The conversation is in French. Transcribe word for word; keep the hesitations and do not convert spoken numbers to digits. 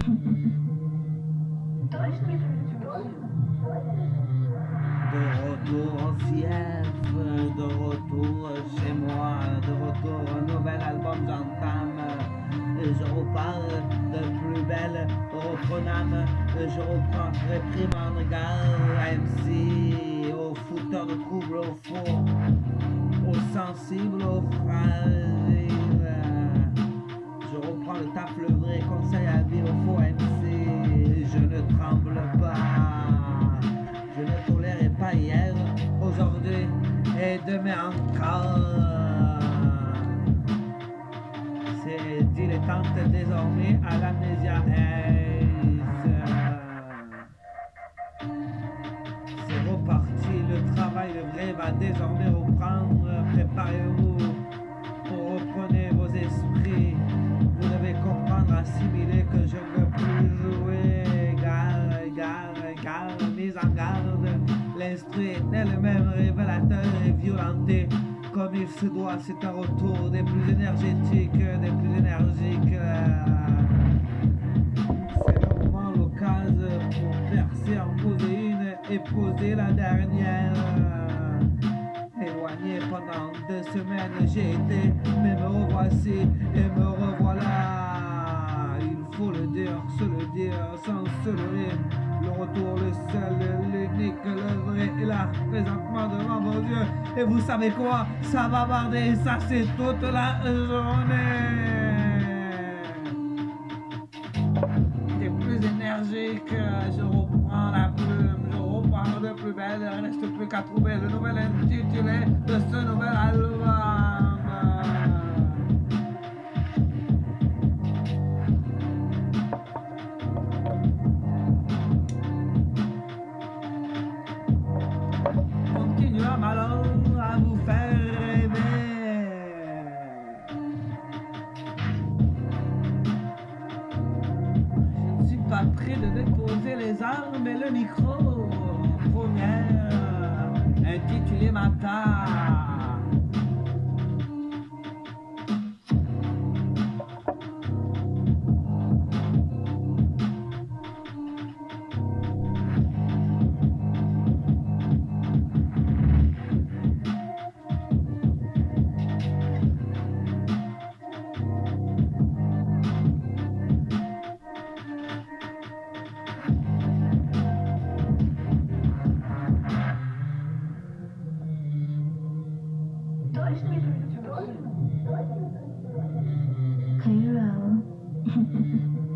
De retour au fief, de retour chez moi, de retour un nouvel album j'entame. Et je repars de plus belle, reprename, je reprends réprimande, gare, M C, aux fouteurs de troubles, au faux, aux sensibles, aux fragiles. Je reprends le taf, le vrai conseil à vie, au faux M C, je ne tremble pas. Je ne tolérais pas hier, aujourd'hui et demain encore. C'est dilettante désormais à l'amnésia aise. C'est reparti, le travail, le vrai va désormais reprendre. Préparez-vous, reprenez vos esprits. Vous devez comprendre, assimiler que je ne veux plus jouer. Gare, gare, gare, mise en garde. L'instru est elle-même révélateur et violenté. Comme il se doit, c'est un retour des plus énergétiques, des plus énergiques. C'est le moment, l'occasion pour percer, en poser une et poser la dernière. Éloigné pendant deux semaines, j'ai été, mais me revoici et me revoilà. Il faut le dire, se le dire, sans se leurrer. Le retour, le seul, l'unique, le vrai est là, présentement devant vos yeux. Et vous savez quoi? Ça va barder, ça c'est toute la journée. T'es plus énergique, je reprends la plume, je reprends de plus belle, il ne reste plus qu'à trouver le nouvel intitulé de ce nouvel album. Continuons alors à vous faire rêver. Je ne suis pas prêt de déposer les armes et le micro. Première, intitulé Mata. Cairo